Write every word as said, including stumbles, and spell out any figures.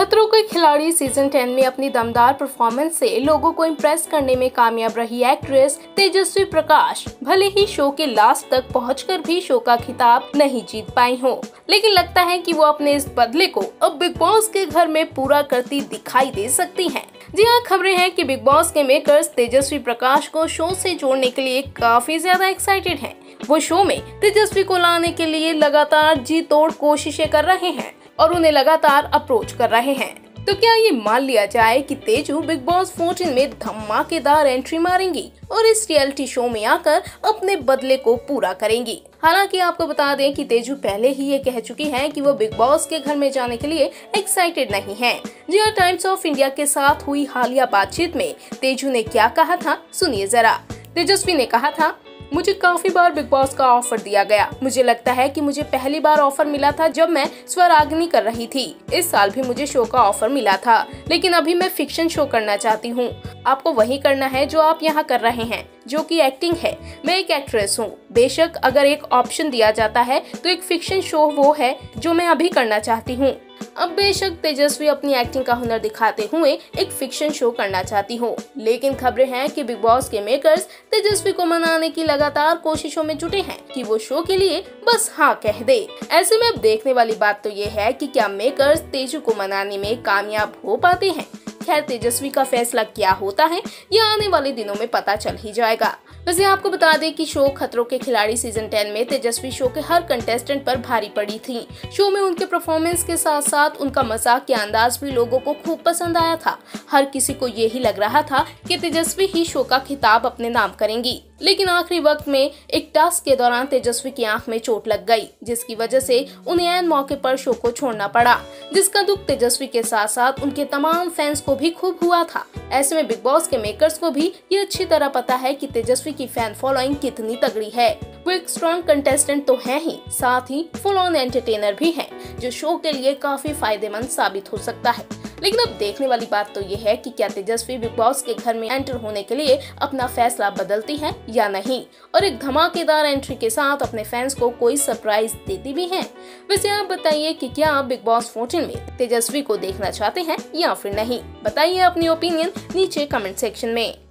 खतरों के खिलाड़ी सीजन टेन में अपनी दमदार परफॉर्मेंस से लोगों को इम्प्रेस करने में कामयाब रही एक्ट्रेस तेजस्वी प्रकाश भले ही शो के लास्ट तक पहुंचकर भी शो का खिताब नहीं जीत पाई हो, लेकिन लगता है कि वो अपने इस बदले को अब बिग बॉस के घर में पूरा करती दिखाई दे सकती हैं। जी हाँ, खबरें हैं कि बिग बॉस के मेकर्स तेजस्वी प्रकाश को शो से जोड़ने के लिए काफी ज्यादा एक्साइटेड हैं। वो शो में तेजस्वी को लाने के लिए लगातार जी तोड़ कोशिशें कर रहे हैं और उन्हें लगातार अप्रोच कर रहे हैं। तो क्या ये मान लिया जाए कि तेजू बिग बॉस चौदह में धमाकेदार एंट्री मारेंगी और इस रियलिटी शो में आकर अपने बदले को पूरा करेंगी? हालांकि आपको बता दें कि तेजू पहले ही ये कह चुकी हैं कि वो बिग बॉस के घर में जाने के लिए एक्साइटेड नहीं हैं। जी हाँ, टाइम्स ऑफ इंडिया के साथ हुई हालिया बातचीत में तेजू ने क्या कहा था, सुनिए जरा। तेजस्वी ने कहा था, मुझे काफी बार बिग बॉस का ऑफर दिया गया। मुझे लगता है कि मुझे पहली बार ऑफर मिला था जब मैं स्वराग्नि कर रही थी। इस साल भी मुझे शो का ऑफर मिला था, लेकिन अभी मैं फिक्शन शो करना चाहती हूँ। आपको वही करना है जो आप यहाँ कर रहे हैं, जो कि एक्टिंग है। मैं एक एक्ट्रेस हूँ। बेशक अगर एक ऑप्शन दिया जाता है तो एक फिक्शन शो वो है जो मैं अभी करना चाहती हूँ। अब बेशक तेजस्वी अपनी एक्टिंग का हुनर दिखाते हुए एक फिक्शन शो करना चाहती हो, लेकिन खबरें हैं कि बिग बॉस के मेकर्स तेजस्वी को मनाने की लगातार कोशिशों में जुटे हैं कि वो शो के लिए बस हाँ कह दे। ऐसे में अब देखने वाली बात तो ये है कि क्या मेकर्स तेजू को मनाने में कामयाब हो पाते हैं। खैर, तेजस्वी का फैसला क्या होता है ये आने वाले दिनों में पता चल ही जाएगा। वैसे आपको बता दें कि शो खतरों के खिलाड़ी सीजन टेन में तेजस्वी शो के हर कंटेस्टेंट पर भारी पड़ी थी। शो में उनके परफॉर्मेंस के साथ साथ उनका मजाक के अंदाज भी लोगों को खूब पसंद आया था। हर किसी को यही लग रहा था कि तेजस्वी ही शो का खिताब अपने नाम करेंगी, लेकिन आखिरी वक्त में एक टास्क के दौरान तेजस्वी की आंख में चोट लग गई, जिसकी वजह से उन्हें ऐन मौके पर शो को छोड़ना पड़ा, जिसका दुख तेजस्वी के साथ साथ उनके तमाम फैंस को भी खूब हुआ था। ऐसे में बिग बॉस के मेकर्स को भी ये अच्छी तरह पता है कि तेजस्वी की फैन फॉलोइंग कितनी तगड़ी है। वो एक स्ट्रॉन्ग कंटेस्टेंट तो है ही, साथ ही फुल ऑन एंटरटेनर भी है, जो शो के लिए काफी फायदेमंद साबित हो सकता है। लेकिन अब देखने वाली बात तो ये है कि क्या तेजस्वी बिग बॉस के घर में एंटर होने के लिए अपना फैसला बदलती है या नहीं, और एक धमाकेदार एंट्री के साथ अपने फैंस को कोई सरप्राइज देती भी हैं। वैसे आप बताइए कि क्या आप बिग बॉस चौदह में तेजस्वी को देखना चाहते हैं या फिर नहीं? बताइए अपनी ओपिनियन नीचे कमेंट सेक्शन में।